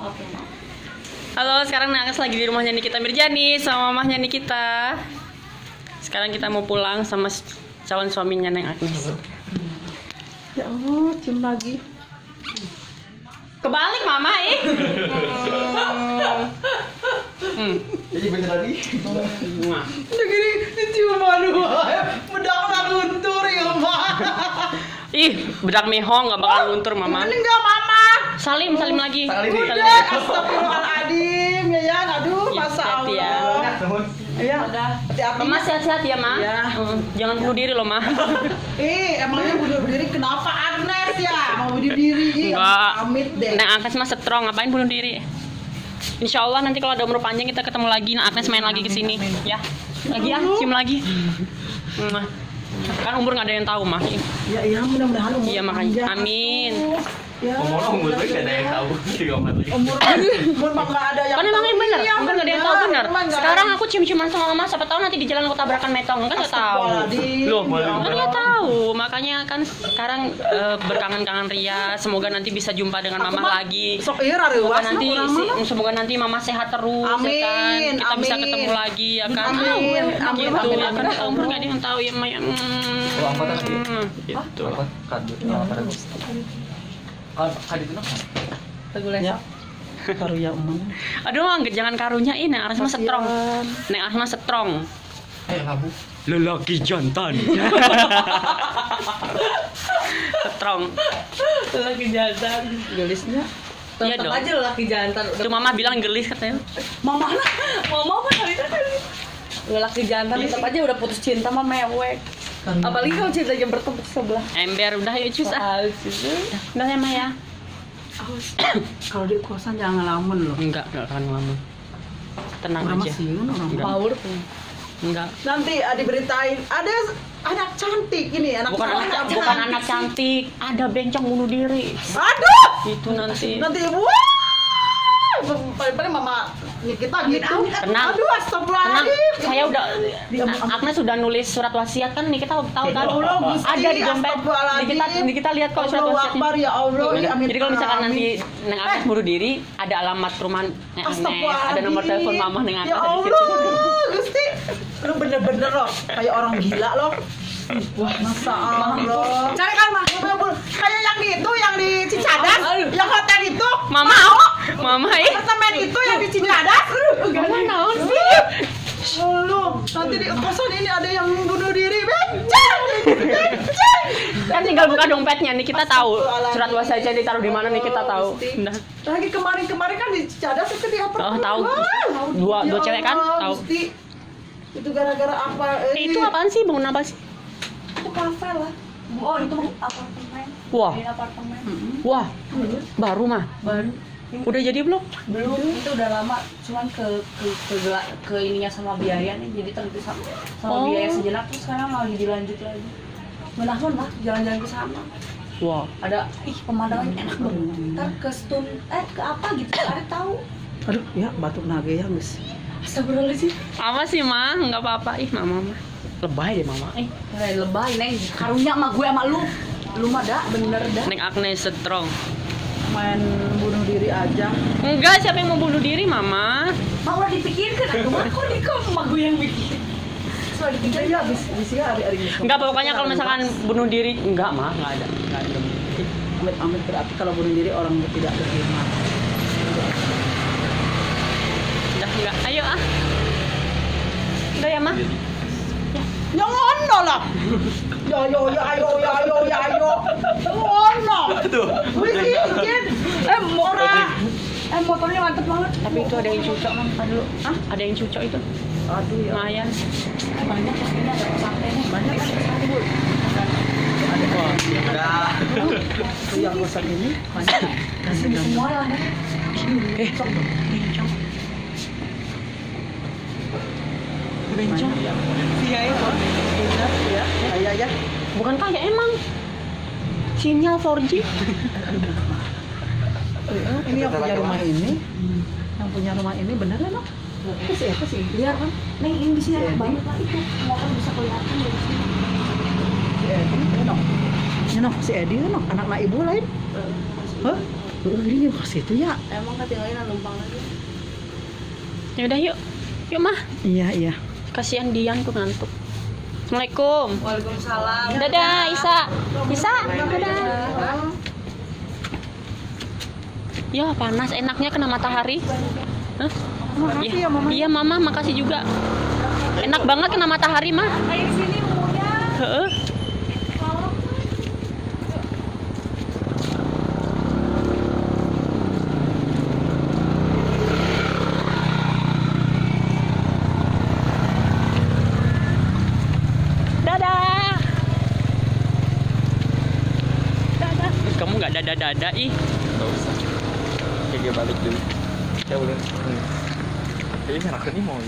Maaf ya, maaf. Halo, sekarang Nakas lagi di rumahnya Nikita Mirjani sama mamahnya Nikita. Sekarang kita mau pulang sama calon suaminya Neng Agnes. Ya Allah, cium lagi. Kebalik mama Jadi bener lagi. Udah gini, dicium aduh. Bedak lah luntur ya, Mak. Ih, bedak mehong gak bakal luntur mama. Ini enggak, Mama. Salim lagi. Udah, astagfirullahaladzim ya ya. Aduh, masa hati-hati ya. Allah. Ya, hati-hati. Mama sehat-sehat ya, Ma. Ya. Jangan bunuh diri loh, Ma. Emangnya bunuh diri kenapa Agnes ya? Mau bunuh diri? Enggak. Amit deh. Neng Agnes mah strong, ngapain bunuh diri? Insya Allah nanti kalau ada umur panjang kita ketemu lagi. Neng Agnes main lagi ke sini, ya. Lagi ya, cium lagi. Kan umur nggak ada yang tahu, mah. Ya, mudah-mudahan umur Iya makanya. panjang. Amin. Ya. Umur gue gak ada yang tahu. Umur mah nggak ada yang Kan emang ini bener, Iya, umur nggak ada yang tahu bener. Emang nggak Sekarang ada. aku cium-ciuman sama mama, siapa tahu nanti di jalan aku tabrakan metong, kan nggak tahu. Astagfirullahaladzim. Loh, kan nggak tahu. Makanya kan sekarang berkangen-kangen Ria. Semoga nanti bisa jumpa dengan Aku mama mah lagi. sok ira Semoga reuas nanti urang mah. semoga nanti mama sehat terus, Amin, ya kan. Kita bisa amin. ketemu lagi, ya kan. Amin, amin, Gitu, amin, ya kan. amin. Umur nggak ada yang tahu ya, Maya. Oh, apa tadi? Gitu. Apa? Kadut. Apa tadi? Kadut itu Ya. Karuya umum. Aduh, jangan karunyain, Neng Aras mah strong. Neng Aras mah strong. labu. Lelaki jantan. Strong. Laki jantan. Gelisnya. Iya Tetap dong. aja laki jantan. Itu mama bilang gelis katanya. Mama apa kali laki jantan tetap aja udah putus cinta mah mewek. Apalagi kalau cintanya bertepuk sebelah. Ember udah yuk cus ah. Udah ya Maya. Kalau di kosan jangan ngelamun loh. Enggak akan lama. Tenang Orang aja. masih orang Enggak. power. Enggak. Nanti diberitain ada anak cantik ini, anak Bukan anak cantik, ada bencong bunuh diri. Aduh, Itu nanti. nanti wah. Paling mama Nikita gitu. Tenang. Aduh, Tenang, astagfirullahaladzim. saya udah Agnes sudah nulis surat wasiat kan nih kita tahu kan. Allah, Gusti, Ada di dompet. astagfirullahaladzim. Kita lihat kok surat Allahu wasiatnya. Akbar, ya Allah. Ya, amin. Jadi kalau misalkan nanti Amin. Neng Agnes bunuh diri, ada alamat rumah Neng Agnes, Astagfirullahaladzim. ada nomor telepon mama Neng Agnes Ya ada di situ. Allah, Gusti. Lu bener-bener loh, kayak orang gila loh. Wah, masa Allah. Cari kan mah, kayak yang di itu, yang di Cicadas, yang hotel itu. Mama, mama Apartemen itu yang di Cicadas. Mama naon sih? Lu, nanti di kosan ini ada yang bunuh diri, benceng. Kan tinggal buka dompetnya nih kita tahu surat wasiatnya ditaruh di mana nih kita tahu. Nah, Lagi kemarin kan di Cicadas itu di apartemen. Oh, tahu. Wah, Dua cewek kan? Allah, Tahu. Gusti. Itu gara-gara apa? itu apaan sih? Bangun apa sih? Itu kafe lah. Oh itu apartemen. Wah, Di apartemen. wah, baru mah. Baru. Udah jadi belum? Belum. Itu udah lama. Cuman ke ininya sama biaya nih. Jadi terhenti sama Oh. biaya sejenak. Terus sekarang lagi dilanjut lagi. Menahun lah jalan-jalan ke sana. Wah, Ada pemandangannya enak banget. Ntar ke stun ke apa gitu. Ada tahu. Aduh, ya batuk naga ya, Gus. Astagfirullahaladzim. apa sih mah? Nggak apa-apa. Ih, mama mah. Lebay deh mama. Lebay neng. Karunya sama gue sama lu. Lu mah dah bener dah. Neng Agnes strong. Main bunuh diri aja. Enggak, siapa yang mau bunuh diri, mama? Mau udah dipikirkan. Aku mah kok di emak gue yang bikin. Soalnya dipikirkan. Ya, bisa hari-hari ini. Enggak, pokoknya kalau misalkan bunuh diri, enggak mah, enggak ada. Enggak ada. Amit-amit berarti kalau bunuh diri orang tidak beriman. Udah enggak. Ayo ah. Udah ya, mah. Yang ono lah. Ya ayo. Yang ono. Tuh. Bikin. Motornya mantep banget. Tapi itu ada yang cucok, Mam. Aduh. Hah? Ada yang cucok itu. Aduh ya. Lumayan. Banyak ini ada pesantrennya. Banyak kan pesantren. Udah. Yang kosan ini banyak. Kasih semua lah. Bencong. Iya ya. Iya ya. Bukan kayak emang. Sinyal 4G. Ini yang punya rumah ini. Yang punya rumah ini bener kan? Itu siapa sih? Lihat kan? Neng ini di sini enak banget lah itu. Motor bisa kelihatan dari sini. Si Edi, no. Si Edi, no. Anak ibu lain. Hah? Ini ke situ ya. Emang ketinggalan numpang lagi. Ya udah yuk. Yuk mah. Iya, iya. Kasihan Dian tuh ngantuk. Assalamualaikum. Waalaikumsalam. Dadah Isa. Isa. Dadah. Ya panas enaknya kena matahari. Hah? Makasih ya, Mama. Iya Mama makasih juga. Enak banget kena matahari mah. Kayak sini umurnya. Heeh. Dadah. Dadah. Kamu nggak dadah-dadah ih. Nggak usah. Kayak balik dulu. Ya boleh. Kayaknya aku nih mau